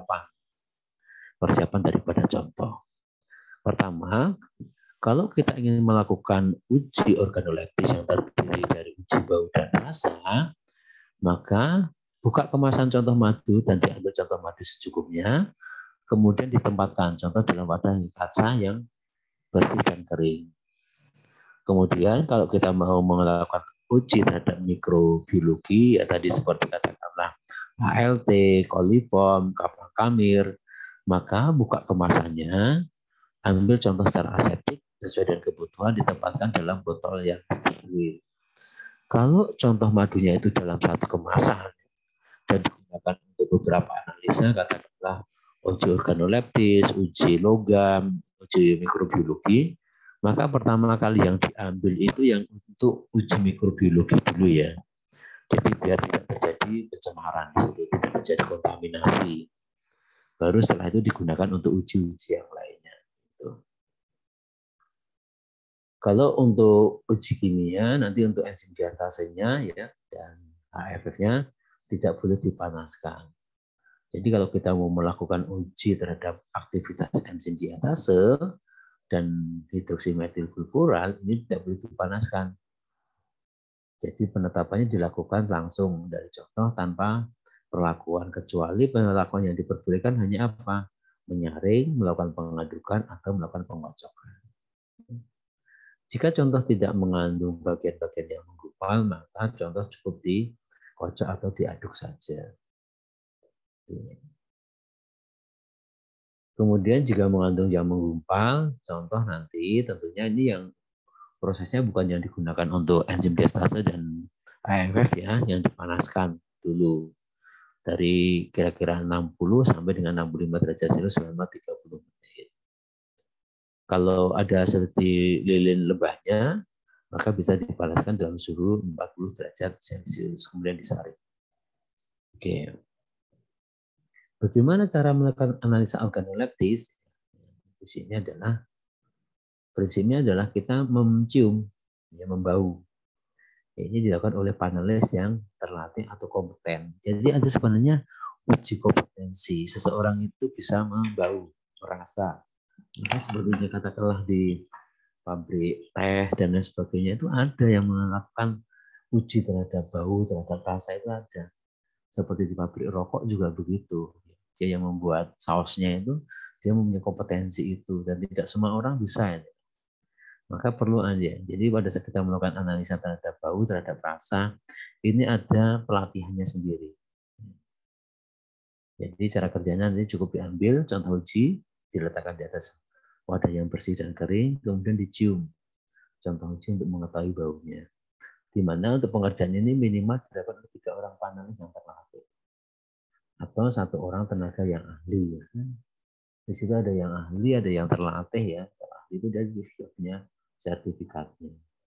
persiapan daripada contoh. Pertama, kalau kita ingin melakukan uji organoleptis yang terdiri dari uji bau dan rasa, maka buka kemasan contoh madu dan diambil contoh madu secukupnya, kemudian ditempatkan contoh dalam wadah kaca yang bersih dan kering. Kemudian kalau kita mau melakukan uji terhadap mikrobiologi, ya tadi seperti katakanlah HLT, koliform, kapal kamir, maka buka kemasannya, ambil contoh secara aseptik sesuai dengan kebutuhan, ditempatkan dalam botol yang steril. Kalau contoh madunya itu dalam satu kemasan dan digunakan untuk beberapa analisa, katakanlah uji organoleptis, uji logam, uji mikrobiologi, maka pertama kali yang diambil itu yang untuk uji mikrobiologi dulu ya. Jadi biar tidak terjadi pencemaran, tidak terjadi kontaminasi. Baru setelah itu digunakan untuk uji-uji yang lainnya. Kalau untuk uji kimia, nanti untuk enzim diatasenya ya dan HFF-nya tidak boleh dipanaskan. Jadi kalau kita mau melakukan uji terhadap aktivitas enzim diatase dan hidroksimetilglukural, ini tidak boleh dipanaskan. Jadi penetapannya dilakukan langsung dari contoh tanpa perlakuan, kecuali perlakuan yang diperbolehkan hanya apa? Menyaring, melakukan pengadukan, atau melakukan pengocokan. Jika contoh tidak mengandung bagian-bagian yang menggumpal, maka contoh cukup dikocok atau diaduk saja. Kemudian jika mengandung yang menggumpal, contoh nanti tentunya ini yang prosesnya bukan yang digunakan untuk enzim diastase dan AFF ya, yang dipanaskan dulu dari kira-kira 60 sampai dengan 65 derajat Celcius selama 30 menit. Kalau ada seperti lilin lebahnya, maka bisa dipanaskan dalam suhu 40 derajat Celcius, kemudian disaring. Oke. Bagaimana cara melakukan analisa organoleptis? Di sini adalah prinsipnya adalah kita mencium, ya, membau. Ini dilakukan oleh panelis yang terlatih atau kompeten. Jadi ada sebenarnya uji kompetensi. Seseorang itu bisa membau, merasa. Maka seperti katakanlah di pabrik teh dan lain sebagainya itu ada yang melakukan uji terhadap bau, terhadap rasa itu ada. Seperti di pabrik rokok juga begitu. Dia yang membuat sausnya itu, dia mempunyai kompetensi itu. Dan tidak semua orang bisa. Maka perlu aja. Jadi pada saat kita melakukan analisa terhadap bau, terhadap rasa, ini ada pelatihannya sendiri. Jadi cara kerjanya nanti cukup diambil contoh uji, diletakkan di atas wadah yang bersih dan kering, kemudian dicium. Contoh uji untuk mengetahui baunya. Di mana untuk pengerjaan ini minimal dilakukan oleh 3 orang panelis yang terlatih. Atau 1 orang tenaga yang ahli. Di situ ada yang ahli, ada yang terlatih ya. Ahli itu dia punya sertifikatnya.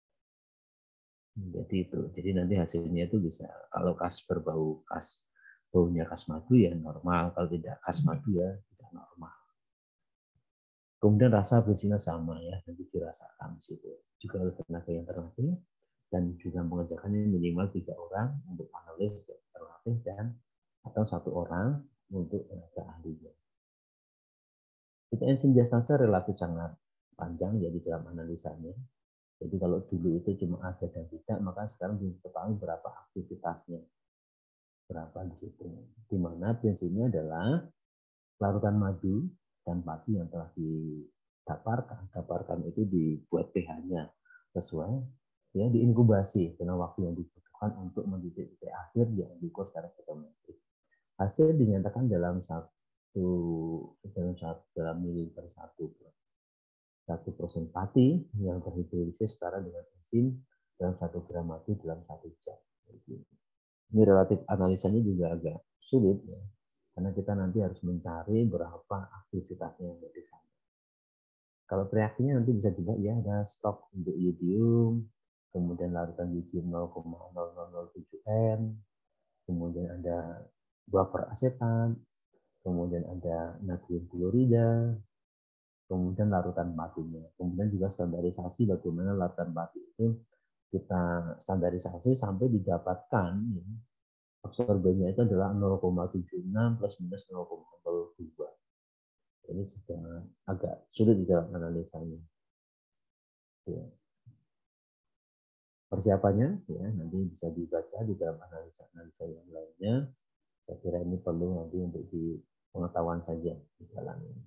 Jadi itu. Jadi nanti hasilnya itu bisa kalau berbau baunya khas madu ya normal, kalau tidak khas madu ya tidak normal. Kemudian rasa prinsipnya sama ya, nanti dirasakan di situ. Juga oleh tenaga yang terlatih dan juga mengerjakannya minimal 3 orang untuk panelis terlatih dan atau 1 orang untuk tenaga ahlinya. Itu enzim diastase relatif sangat panjang ya di dalam analisanya. Jadi kalau dulu itu cuma ada dan tidak, maka sekarang diketahui berapa aktivitasnya, berapa di situ. Di mana prinsipnya adalah larutan madu dan padi yang telah didaparkan itu dibuat pH-nya sesuai, ya diinkubasi dengan waktu yang dibutuhkan untuk mendidik titik akhir yang diukur secara fotometrik. Hasil dinyatakan dalam mililiter 1% pati yang terhidrolisis setara dengan enzim dalam 1 gram madu dalam 1 jam. Ini relatif analisanya juga agak sulit ya, karena kita nanti harus mencari berapa aktivitasnya yang ada di sana. Kalau reaksinya nanti bisa juga ya ada stok untuk yodium, kemudian larutan yodium 0,0007 N, kemudian ada buffer asetat, kemudian ada natrium klorida, kemudian larutan matinya. Kemudian juga standarisasi bagaimana larutan mati itu kita standarisasi sampai didapatkan ya, absorbennya itu adalah 0,76 plus minus 0,02. Ini sudah agak sulit di dalam analisanya. Ya. Persiapannya ya nanti bisa dibaca di dalam analisa yang lainnya. Saya kira ini perlu nanti untuk di pengetahuan saja di dalam ini.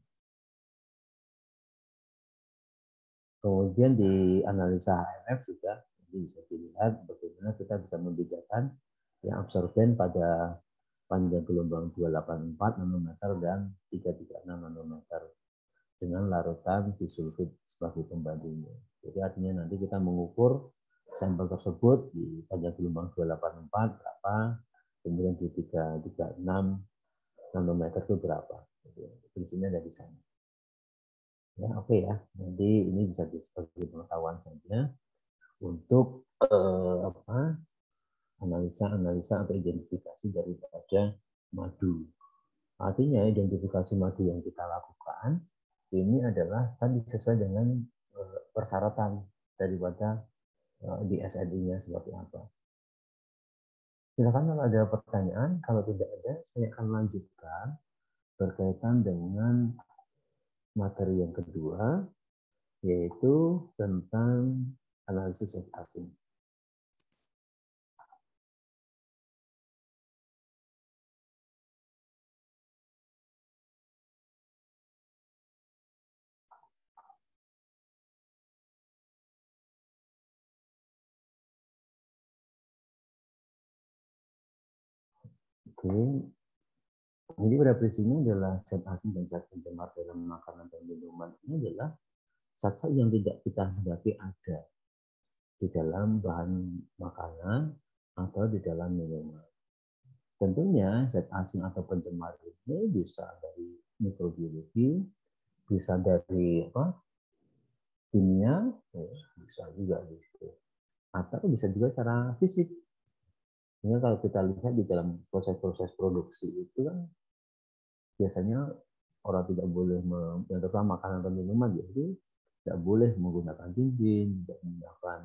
Kemudian di analisa HMF juga bisa dilihat bagaimana kita bisa membedakan yang absorben pada panjang gelombang 284 nanometer dan 336 nanometer dengan larutan disulfid sebagai pembandingnya. Jadi artinya nanti kita mengukur sampel tersebut di panjang gelombang 284 berapa, kemudian di 336 nanometer itu berapa. Prinsipnya dari sana. Ya, oke ya. Nanti ini bisa sebagai pengetahuan saja untuk analisa atau identifikasi daripada madu. Artinya identifikasi madu yang kita lakukan ini adalah tadi sesuai dengan persyaratan daripada di SNI-nya seperti apa. Silakan kalau ada pertanyaan, kalau tidak ada saya akan lanjutkan berkaitan dengan materi yang kedua, yaitu tentang analisis zat asing. Oke, jadi pada prinsipnya adalah zat asing dan zat pencemar dalam makanan dan minuman ini adalah zat-zat yang tidak kita hadapi ada di dalam bahan makanan atau di dalam minuman. Tentunya zat asing atau pencemar ini bisa dari mikrobiologi, bisa dari kimia, bisa juga gitu. Atau bisa juga secara fisik. Sehingga kalau kita lihat di dalam proses-proses produksi itu kan biasanya orang tidak boleh, yang terutama makanan atau minuman, jadi tidak boleh menggunakan cincin, tidak menggunakan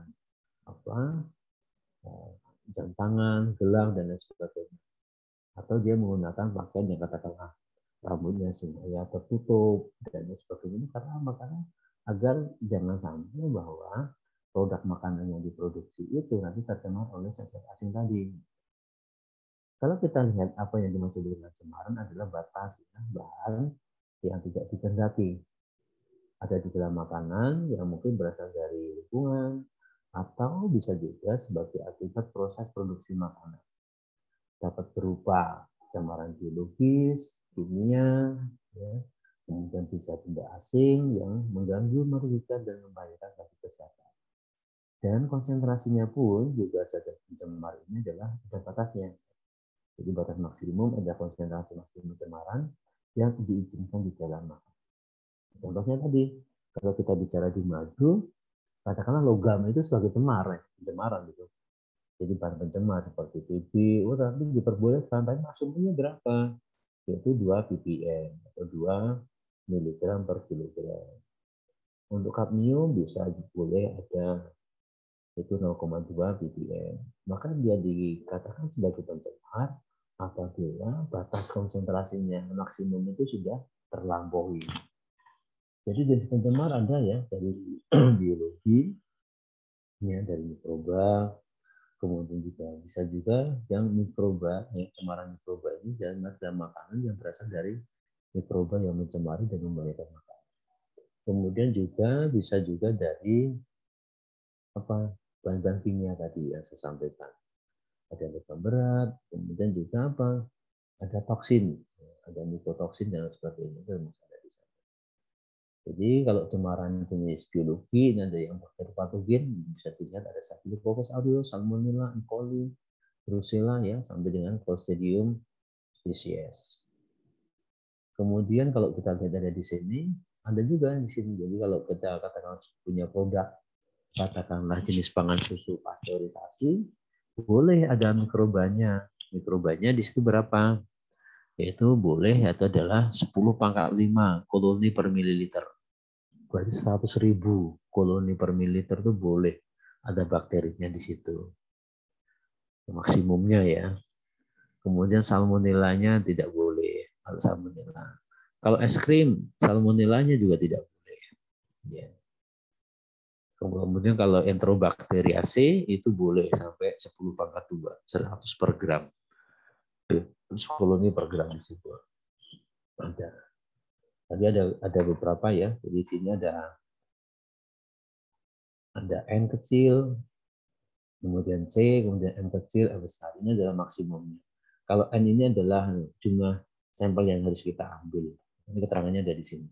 jam tangan, gelang, dan lain sebagainya. Atau dia menggunakan pakaian yang katakanlah rambutnya sehingga tertutup, dan lain sebagainya. Karena agar jangan sampai bahwa produk makanan yang diproduksi itu nanti tercemar oleh zat-zat asing tadi. Kalau kita lihat apa yang dimaksud dengan cemaran adalah batas bahan yang tidak dikehendaki. Ada di dalam makanan yang mungkin berasal dari lingkungan, atau bisa juga sebagai akibat proses produksi makanan. Dapat berupa cemaran biologis, kimia, ya, kemudian bisa benda asing yang mengganggu, merugikan, dan membahayakan bagi kesehatan. Dan konsentrasinya pun juga zat pencemar ini adalah ada batasnya. Jadi batas maksimum ada konsentrasi maksimum pencemaran yang diizinkan di dalam makanan. Contohnya tadi, kalau kita bicara di madu, katakanlah logam itu sebagai pencemaran gitu. Jadi bahan pencemar seperti TB, tapi diperbolehkan, tapi maksimumnya berapa? Yaitu 2 ppm atau 2 mg per kilogram. Untuk kadmium bisa boleh ada itu 0,2 ppm. Maka dia dikatakan sebagai pencemar apabila batas konsentrasinya maksimum itu sudah terlampaui. Jadi jenis pencemar ada ya dari biologi, ya dari mikroba, kemudian juga bisa juga yang mikroba, ya, cemaran mikroba ini dalam makanan yang berasal dari mikroba yang mencemari dan membahayakan makanan. Kemudian juga bisa juga dari bahan-bahan kimia tadi yang saya sampaikan. Ada logam berat, kemudian juga ada toksin, ada mikotoksin dan sebagainya itu masih ada di sana. Jadi kalau cemaran jenis biologi ini ada yang bakteri patogen, bisa dilihat ada Staphylococcus aureus, Salmonella, E. coli, Brucella ya sampai dengan Clostridium species. Kemudian kalau kita lihat ada di sini, ada juga di sini. Jadi kalau kita katakan punya produk katakanlah jenis pangan susu pasteurisasi, boleh ada mikrobanya. Mikrobanya di situ berapa? Yaitu boleh atau adalah 10⁵ koloni per mililiter. Berarti 100.000 koloni per mililiter itu boleh ada bakterinya di situ. Maksimumnya ya. Kemudian salmonellanya tidak boleh. Kalau salmonella. Kalau es krim, salmonellanya juga tidak boleh. Ya. Kemudian kalau Enterobacteriaceae itu boleh sampai 10⁵ 100 per gram. terus koloni bergerak di situ. Ada. Tadi ada beberapa ya. Jadi di sini ada N kecil, kemudian C, kemudian M kecil, M besar. Ini adalah maksimumnya. Kalau N ini adalah jumlah sampel yang harus kita ambil. Ini keterangannya ada di sini.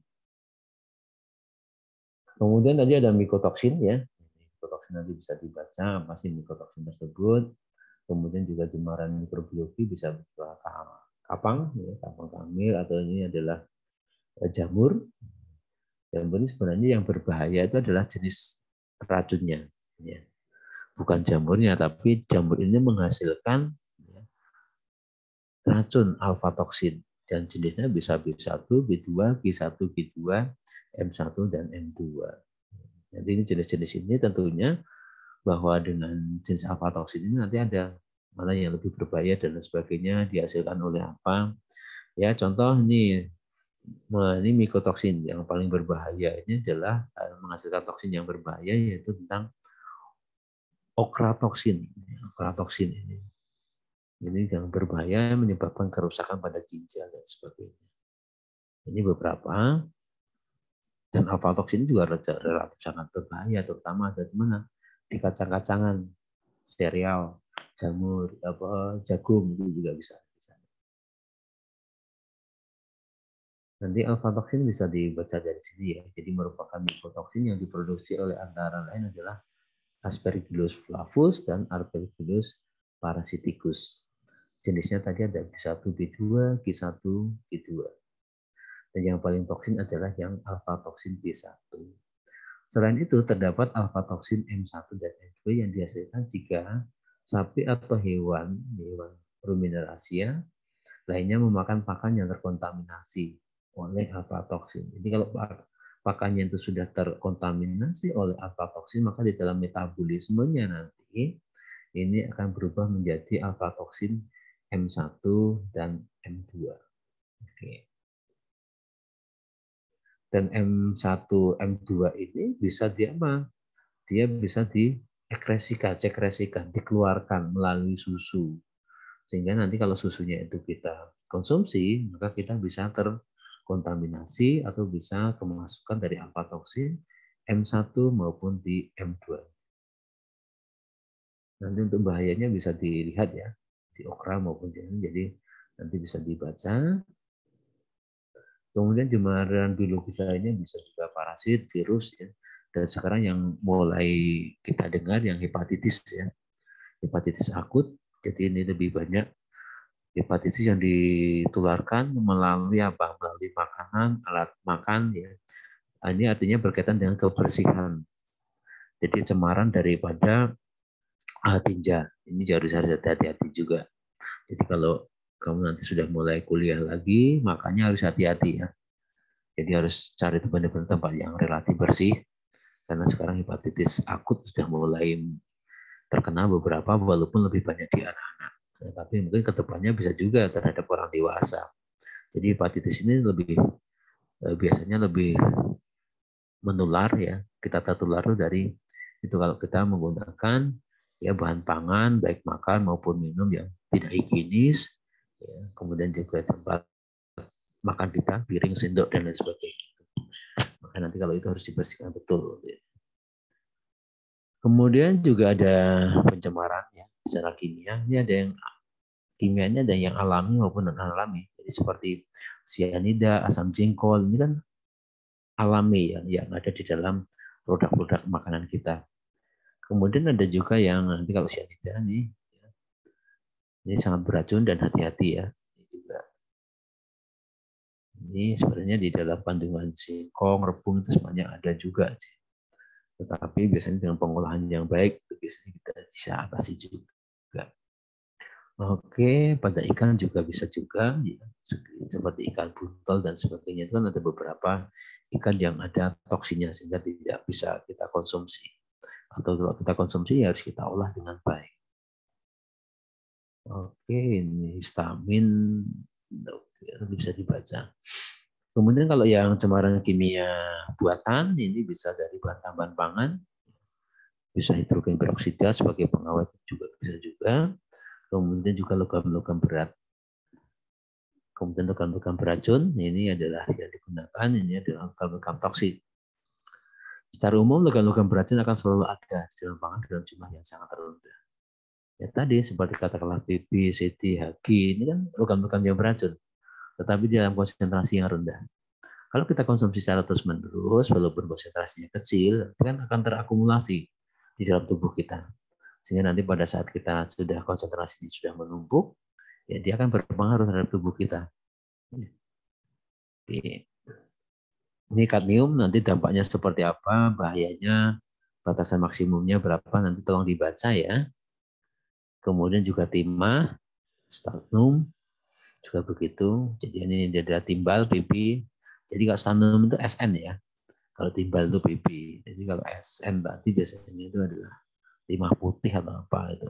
Kemudian tadi ada mikotoksin ya. Mikotoksin nanti bisa dibaca apa sih mikotoksin tersebut. Kemudian juga jemaran mikrobiologi bisa berupa kapang, ya, kapang kamir, atau ini adalah jamur. Jamur ini sebenarnya yang berbahaya itu adalah jenis racunnya. Ya. Bukan jamurnya, tapi jamur ini menghasilkan ya, racun alfa toksin. Dan jenisnya bisa B1, B2, G1, G2, M1, dan M2. Jadi ini jenis-jenis ini tentunya bahwa dengan jenis alfa toksin ini nanti ada mana yang lebih berbahaya dan sebagainya dihasilkan oleh apa. Ya contoh ini mikotoksin yang paling berbahaya ini adalah menghasilkan toksin yang berbahaya yaitu tentang okratoksin. Okratoksin ini yang berbahaya menyebabkan kerusakan pada ginjal dan sebagainya. Ini beberapa. Dan aflatoksin juga relatif sangat berbahaya, terutama ada di mana? Di kacang-kacangan, sereal, jamur, jagung itu juga bisa. Nanti aflatoksin bisa dibaca dari sini ya. Jadi merupakan mikotoksin yang diproduksi oleh antara lain adalah Aspergillus flavus dan Aspergillus parasiticus. Jenisnya tadi ada B1, B2, G1, G2. Dan yang paling toksin adalah yang alfa-toksin B1. Selain itu, terdapat alfa-toksin M1 dan M2 yang dihasilkan jika sapi atau hewan ruminerasia lainnya memakan pakan yang terkontaminasi oleh alfa-toksin. Jadi kalau pakannya itu sudah terkontaminasi oleh alfa-toksin, maka di dalam metabolismenya nanti ini akan berubah menjadi alfa-toksin M1 dan M2. Oke. Dan M1, M2 ini bisa dia bisa sekresikan, dikeluarkan melalui susu. Sehingga nanti kalau susunya itu kita konsumsi, maka kita bisa terkontaminasi atau bisa kemasukan dari alfa-toksin M1 maupun di M2. Nanti untuk bahayanya bisa dilihat ya, di okra maupun di ini, jadi nanti bisa dibaca. Kemudian jemaran biologis lainnya bisa juga parasit, virus, ya. Dan sekarang yang mulai kita dengar yang hepatitis ya, hepatitis akut. Jadi ini lebih banyak hepatitis yang ditularkan melalui apa? Melalui makanan, alat makan ya. Ini artinya berkaitan dengan kebersihan. Jadi cemaran daripada tinja. Ini harus hati-hati juga. Jadi kalau kamu nanti sudah mulai kuliah lagi, makanya harus hati-hati ya. Jadi harus cari tempat yang relatif bersih. Karena sekarang hepatitis akut sudah mulai terkena beberapa, walaupun lebih banyak di anak-anak. Tapi mungkin kedepannya bisa juga terhadap orang dewasa. Jadi hepatitis ini biasanya lebih menular ya. Kita tertular dari itu kalau kita menggunakan ya bahan pangan baik makan maupun minum yang tidak higienis, ya, kemudian juga tempat makan kita, piring, sendok dan lain sebagainya. Maka nanti kalau itu harus dibersihkan betul. Kemudian juga ada pencemaran ya secara kimia. Ini ada yang kimianya, ada yang alami maupun non alami. Jadi seperti sianida, asam jengkol ini kan alami ya, yang ada di dalam produk-produk makanan kita. Kemudian ada juga yang nanti kalau sianida ini sangat beracun dan hati-hati ya. Ini sebenarnya di dalam kandungan singkong, rebung itu sebenarnya ada juga. Tetapi biasanya dengan pengolahan yang baik itu biasanya kita bisa atasi juga. Oke, pada ikan juga bisa juga ya, seperti ikan buntel dan sebagainya itu kan ada beberapa ikan yang ada toksinnya sehingga tidak bisa kita konsumsi. Atau kalau kita konsumsi ya harus kita olah dengan baik. Oke, ini histamin bisa dibaca. Kemudian kalau yang cemaran kimia buatan ini bisa dari bahan tambahan pangan, bisa hidrogen peroksida sebagai pengawet juga bisa juga. Kemudian juga logam-logam berat. Kemudian logam-logam beracun, ini adalah yang digunakan, ini adalah logam-logam toksik. Secara umum, logam-logam beracun akan selalu ada di dalam pangan dalam jumlah yang sangat rendah. Ya tadi, seperti katakanlah PP, CT, HG, ini kan logam-logam yang beracun, tetapi di dalam konsentrasi yang rendah. Kalau kita konsumsi secara terus-menerus, walaupun konsentrasinya kecil, kan akan terakumulasi di dalam tubuh kita. Sehingga nanti pada saat kita sudah konsentrasinya sudah menumpuk, ya dia akan berpengaruh terhadap tubuh kita. Ini kadmium nanti dampaknya seperti apa, bahayanya, batasan maksimumnya berapa, nanti tolong dibaca ya. Kemudian juga timah, strontium, juga begitu. Jadi ini adalah timbal, PP. Jadi kalau strontium itu SN ya. Kalau timbal itu PP. Jadi kalau SN berarti biasanya itu adalah timah putih atau apa itu.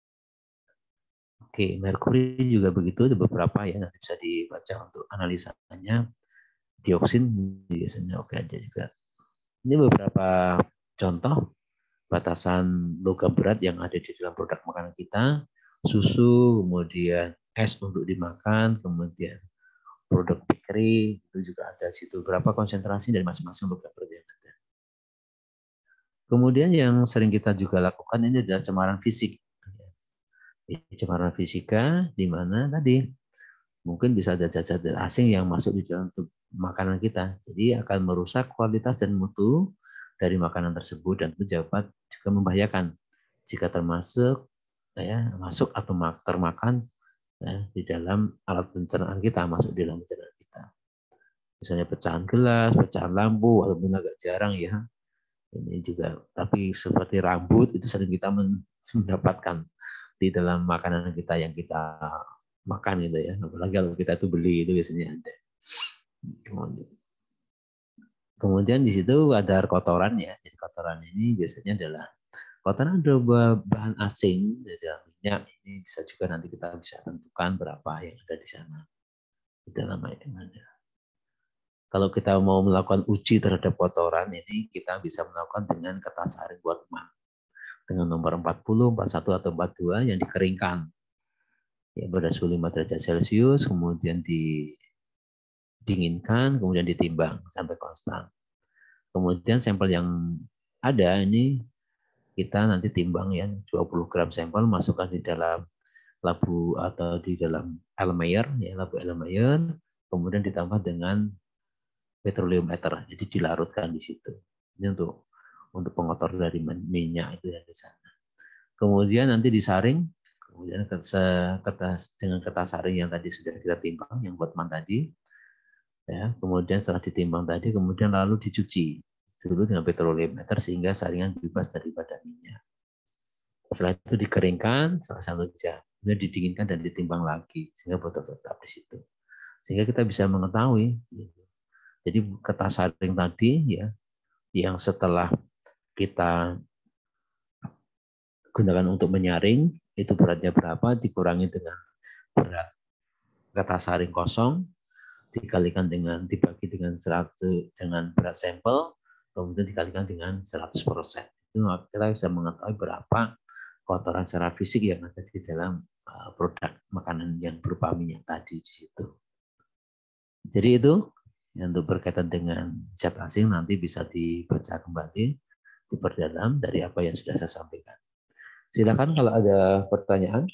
Oke, merkuri juga begitu, ada beberapa ya, nanti bisa dibaca untuk analisanya. Dioksin biasanya oke aja juga. Ini beberapa contoh batasan logam berat yang ada di dalam produk makanan kita. Susu, kemudian es untuk dimakan, kemudian produk bakery, itu juga ada di situ. Berapa konsentrasi dari masing-masing logam berat yang ada. Kemudian yang sering kita juga lakukan ini adalah cemaran fisik. Cemaran fisika, di mana tadi mungkin bisa ada zat-zat asing yang masuk di dalam makanan kita. Jadi akan merusak kualitas dan mutu dari makanan tersebut dan itu dapat juga membahayakan jika termasuk masuk atau termakan ya, di dalam alat pencernaan kita, masuk di dalam pencernaan kita. Misalnya pecahan gelas, pecahan lampu, walaupun agak jarang ya. Ini juga, tapi seperti rambut itu sering kita mendapatkan di dalam makanan kita yang kita makan gitu ya. Apalagi kalau kita itu beli itu biasanya ada. Kemudian di situ ada kotoran ya. Jadi kotoran ini biasanya adalah kotoran adalah bahan asing di dalam minyak. Ini bisa juga nanti kita bisa tentukan berapa yang ada di sana di dalam yang ada. Kalau kita mau melakukan uji terhadap kotoran ini kita bisa melakukan dengan kertas saring buat emas dengan nomor 40, 41 atau 42 yang dikeringkan ya pada suhu 5 derajat Celcius, kemudian didinginkan, kemudian ditimbang sampai konstan. Kemudian sampel yang ada ini kita nanti timbang ya 20 gram sampel, masukkan di dalam labu atau di dalam Erlenmeyer ya, labu Erlenmeyer, kemudian ditambah dengan petroleometer, jadi dilarutkan di situ. Ini untuk pengotor dari minyak itu yang di sana. Kemudian nanti disaring, kemudian dengan kertas saring yang tadi sudah kita timbang, yang buat man tadi, ya. Kemudian setelah ditimbang tadi, kemudian lalu dicuci dulu dengan petroleometer sehingga saringan bebas daripada minyak. Setelah itu dikeringkan salah 1 jam, kemudian didinginkan dan ditimbang lagi sehingga botol tetap di situ. Sehingga kita bisa mengetahui. Jadi kertas saring tadi ya, yang setelah kita gunakan untuk menyaring itu beratnya berapa dikurangi dengan berat kertas saring kosong dibagi dengan 100 dengan berat sampel kemudian dikalikan dengan 100%. Itu kita bisa mengetahui berapa kotoran secara fisik yang ada di dalam produk makanan yang berupa minyak tadi di situ. Jadi itu yang untuk berkaitan dengan zat asing nanti bisa dibaca kembali, diperdalam dari apa yang sudah saya sampaikan. Silakan kalau ada pertanyaan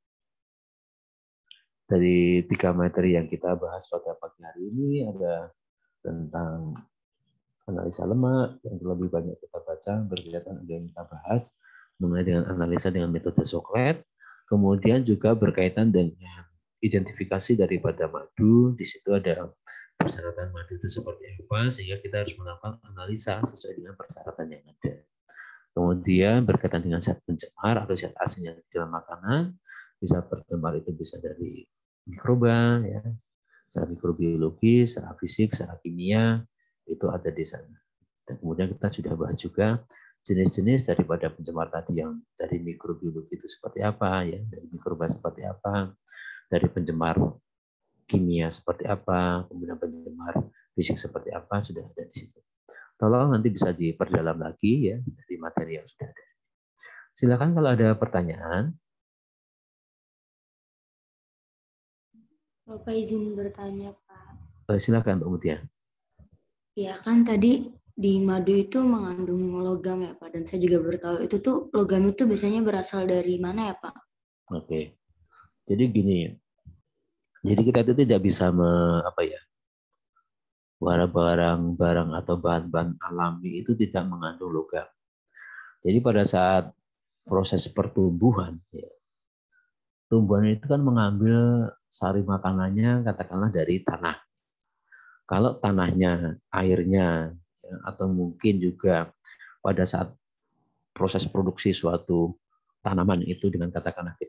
dari 3 materi yang kita bahas pada pagi hari ini. Ada tentang analisa lemak yang lebih banyak kita baca, berkaitan dengan yang kita bahas mengenai dengan analisa dengan metode Socrates, kemudian juga berkaitan dengan identifikasi daripada madu. Di situ ada persyaratan madu itu seperti apa, sehingga kita harus melakukan analisa sesuai dengan persyaratan yang ada. Kemudian berkaitan dengan zat pencemar atau zat asing yang di dalam makanan, bisa pencemar itu bisa dari mikroba, ya, secara mikrobiologi, secara fisik, secara kimia, itu ada di sana. Dan kemudian kita sudah bahas juga jenis-jenis daripada pencemar tadi yang dari mikrobiologi itu seperti apa, ya, dari mikroba seperti apa, dari pencemar kimia seperti apa, kemudian pencemar fisik seperti apa, sudah ada di situ. Tolong nanti bisa diperdalam lagi ya dari materi yang sudah ada. Silakan kalau ada pertanyaan. Bapak izin bertanya, Pak. Silakan Mbak Mutia. Ya kan tadi di madu itu mengandung logam ya Pak, dan saya juga baru tahu itu tuh logam itu biasanya berasal dari mana ya Pak? Oke. Jadi gini, jadi kita itu tidak bisa barang-barang atau bahan-bahan alami itu tidak mengandung logam. Jadi pada saat proses pertumbuhan, ya, tumbuhan itu kan mengambil sari makanannya katakanlah dari tanah. Kalau tanahnya, airnya, ya, atau mungkin juga pada saat proses produksi suatu tanaman itu dengan katakanlah